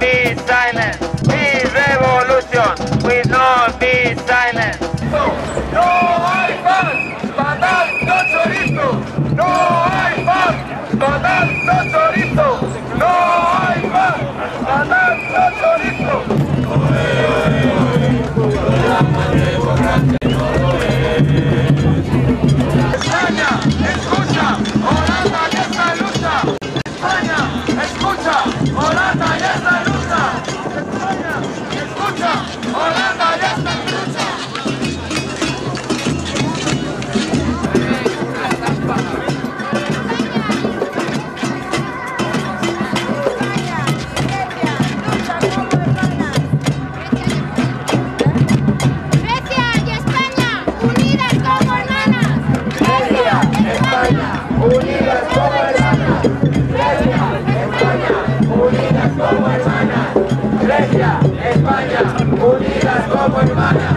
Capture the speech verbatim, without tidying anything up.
be silent. We revolution will not be silent. No hay paz, matando chorizo. No hay paz, matando chorizo. No hay paz, matando chorizo. España, escucha, Holanda ya está en lucha. España, escucha, Holanda ya está en lucha. España, escucha, Holanda ya está en lucha. Unidas como hermanas, Grecia, España, unidas como hermanas, Grecia, España, unidas como hermanas.